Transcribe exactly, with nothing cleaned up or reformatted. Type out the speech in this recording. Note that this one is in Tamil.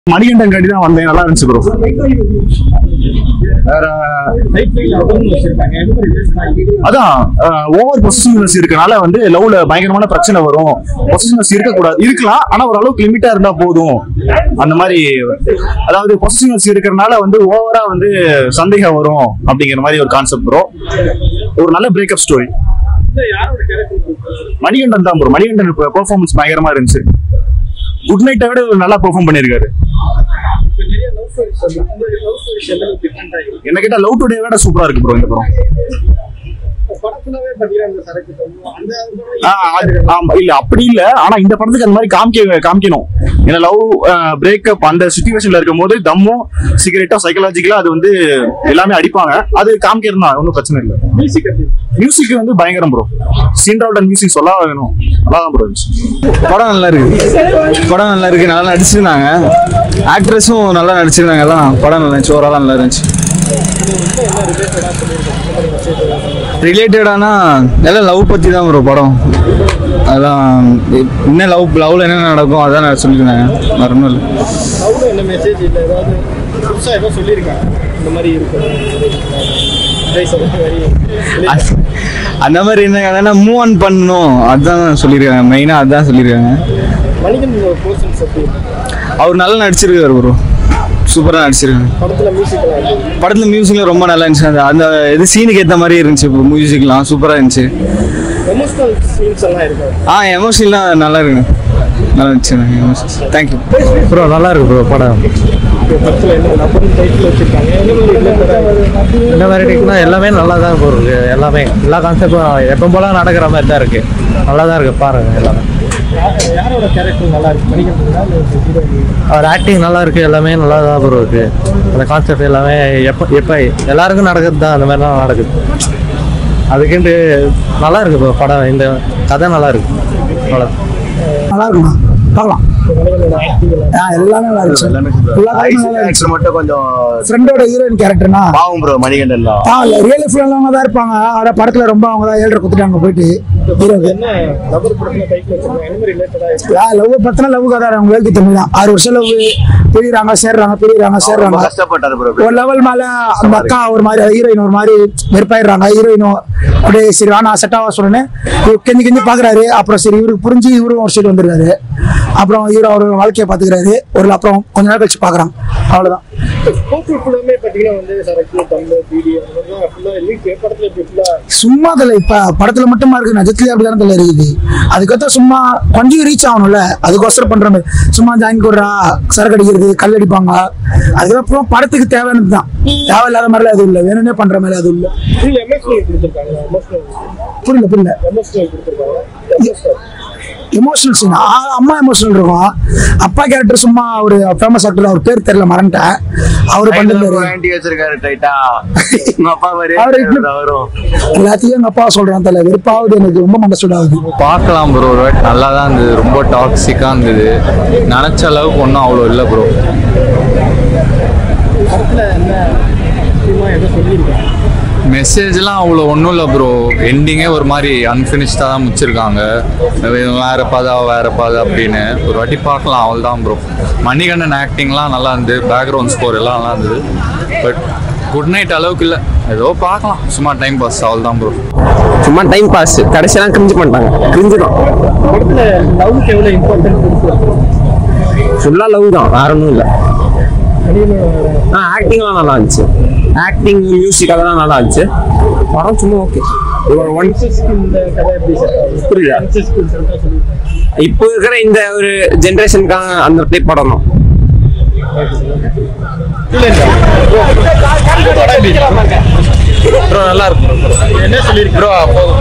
மணிகண்டன் காண்டி தான் வந்தேன், நல்லா இருந்துச்சு ப்ரோ. வேற அதான் ஓவர் பொசிஷனஸ் இருக்கனால வந்து லவ்ல பயங்கரமான பிரச்சனை வரும். பொசிஷனஸ் இருக்கக்கூடாது, இருக்கலாம், ஆனா ஒரு அளவுக்கு லிமிட்டா இருந்தா போதும் அந்த மாதிரி. அதாவது பொசிஷனஸ் இருக்கிறனால வந்து ஓவரா வந்து சந்தேகம் வரும் அப்படிங்கிற மாதிரி ஒரு கான்செப்ட் ப்ரோ. ஒரு நல்ல பிரேக்கப் ஸ்டோரி. மணிகண்டன் தான் ப்ரோ. மணிகண்டன் பெர்ஃபார்மன்ஸ் பயங்கரமா இருந்துச்சு. குட் நைட்டை விட நல்லா பெர்ஃபார்ம் பண்ணிருக்காரு. என்ன கேட்டா லவ் டுடே விட சூப்பரா இருக்கு ப்ரோ இந்த படம். இல்ல அப்படி இல்ல, ஆனா இந்த படத்துக்கு அந்த மாதிரி காமிக்க காமிக்கணும். ஏன்னா லவ் பிரேக்கப் அந்த சிச்சுவேஷன்ல இருக்கும் போது தம்மும் சிகரெட்டா சைக்கலாஜிக்கலா அது வந்து எல்லாமே அடிப்பாங்க. அது காமிக்கிறது தான், ஒன்றும் பிரச்சனை இல்லை. மியூசிக் வந்து பயங்கரம் ப்ரோ. சீன்ராவுடன் மியூசிக் சொல்ல வேணும், நல்லா தான் ப்ரோ இருந்துச்சு. படம் நல்லா இருக்கு, படம் நல்லா இருக்கு, நல்லா நடிச்சிருந்தாங்க. ஆக்ட்ரஸும் நல்லா நடிச்சிருந்தாங்க. அதான் படம் நல்லா இருந்துச்சு, ஓவராலா நல்லா இருந்துச்சு. ரிலேட்டடானா எல்லாம் லவ் பற்றி தான் ப்ரோ படம். அதான் என்ன லவ் லவ்ல என்ன நடக்கும் அதான் நான் சொல்லியிருந்தாங்க. வேற ஒன்றும் இல்லை. அந்த மாதிரி என்ன மூவ் ஆன் பண்ணணும் அதுதான் சொல்லியிருக்காங்க. மெயினாக அதுதான் சொல்லியிருக்காங்க. அவர் நல்லா நடிச்சிருக்காரு ப்ரோ, சூப்பராக நடிச்சிருக்காங்க. படத்துல மியூசிக்லாம் ரொம்ப நல்லா இருந்துச்சு. அந்த அந்த இது சீனுக்கு ஏற்ற மாதிரி இருந்துச்சு. மியூசிக்லாம் சூப்பராக இருந்துச்சு. ஆ எமோஷனல்லாம் நல்லா இருக்கு, நல்லா இருந்துச்சு. Thank you bro. நல்லா இருக்கு ப்ரோ படம். இந்த வெரைட்டிக்குனா எல்லாமே நல்லா தான் ப்ரோ இருக்கு. எல்லாமே எல்லா கான்செப்டும் எப்போ போல நடக்கிற மாதிரி தான் இருக்கு. நல்லா தான் இருக்கு, பாருங்க எல்லாமே. அவர் ஆக்டிங் நல்லா இருக்கு, எல்லாமே நல்லா தான் ப்ரோ இருக்கு. அந்த கான்செப்ட் எல்லாமே எப்போ எப்போ எல்லாருக்கும் நடக்குது தான், அந்த மாதிரிலாம் நடக்குது. அதுக்குன்ட்டு நல்லா இருக்கு ப்ரோ படம். இந்த கதை நல்லா இருக்கு. அவ்வளோ நல்லா இருக்குண்ணா, பார்க்கலாம். எல்லாமே நல்லா இருந்துச்சு. மட்டும் கொஞ்சம் ஃப்ரெண்டோட ஹீரோயின் கேரக்டர்னா பாவம் ப்ரோ. மணிகண்டன் ரியல் லைஃப்ல அவங்க தான் இருப்பாங்க, ஆனா படத்துல ரொம்ப அவங்க தான் ஏழரை குத்துட்டாங்க போயிட்டு. லவ் பத்தின லவ் கதை அவங்க வேலைக்கு தமிழ் தான். ஆறு வருஷம் லவ், பிரிகிறாங்க சேர்றாங்க, பிரிகிறாங்க சேர்றாங்க. ஒரு லெவல் மேல அந்த அக்கா ஒரு மாதிரி, ஹீரோயின் ஒரு மாதிரி வெறுப்பாயிடுறாங்க. ஹீரோயினும் அப்படியே சரி வேணா செட் ஆக சொன்னேன்னு கெஞ்சி கெஞ்சி பாக்குறாரு. அப்புறம் சரி இவருக்கு புரிஞ்சு இவரும் ஒரு சைடு வந்துருக்காரு. அப்புறம் ஹீரோ அவர் வாழ்க்கையை பாத்துக்கிறாரு. ஒரு அப்புறம் கொஞ்ச நேரம் கழிச்சு பாக்குறாங்க. அவ்வளவுதான். சும்மா தலை இப்ப படத்துல மட்டுமா இருக்கு, நஜத்துலயே அப்படிதான் தலை இருக்குது. அதுக்கேற்ற சும்மா கொஞ்சம் ரீச் ஆகணும்ல, அதுக்கோசரம் பண்ற மாதிரி. சும்மா ஜாயின் கொடுறா, சரக்கு அடிக்கிறது, கல் அடிப்பாங்க. அதுக்கப்புறம் படத்துக்கு தேவையானது தான், தேவையில்லாத மாதிரிலாம் எதுவும் இல்லை, வேணும்னே பண்ற மாதிரி அதுவும் இல்லை. புரியல புரியல எமோஷனல் சீன். அம்மா எமோஷனல் இருக்கும். அப்பா கேரக்டர் சும்மா ஒரு ஃபேமஸ் ஆக்டர், அவர் பேர் தெரியல, மறந்துட்டேன். அவரு பண்ணிருக்காரு எல்லாத்தையும் எங்க அப்பா சொல்றான் தலை. வெறுப்பாவது எனக்கு ரொம்ப மனசோட ஆகுது. பார்க்கலாம் ப்ரோ, நல்லா தான் இருந்தது. ரொம்ப டாக்ஸிக்கா இருந்தது, நினைச்ச அளவுக்கு ஒன்றும் அவ்வளோ இல்லை ப்ரோ. மெசேஜ்லாம் அவ்வளோ ஒன்றும் இல்லை ப்ரோ. எண்டிங்கே ஒரு மாதிரி அன்ஃபினிஷ்டாக தான் முடிச்சிருக்காங்க. வேற பாதா வேற பாதா அப்படின்னு ஒரு வாட்டி பார்க்கலாம், அவள் தான் ப்ரோ. மணிகண்டன் ஆக்டிங்லாம் நல்லா இருந்தது, பேக்ரவுண்ட் ஸ்கோர் எல்லாம் நல்லா இருந்தது. பட் குட் நைட் அளவுக்கு இல்லை, ஏதோ பார்க்கலாம், சும்மா டைம் பாஸ், அவள் தான் ப்ரோ. சும்மா டைம் பாஸ். கடைசியெல்லாம் கிரிஞ்சு பண்ணிட்டாங்க, கிரிஞ்சு தான். ஃபுல்லாக லவ் தான், வேற ஒன்றும் இல்லை. ஆ ஆக்டிங்லாம் நல்லா இருந்துச்சு. ஆக்டிங் மியூசிக் அதெல்லாம் நல்லா இருந்துச்சு. படம் சும்மா ஓகே. புரியுதா? இப்போ இருக்கிற இந்த ஒரு ஜென்ரேஷனுக்கான அந்த டைப் படம் தான். நல்லா இருக்கும் ப்ரோ.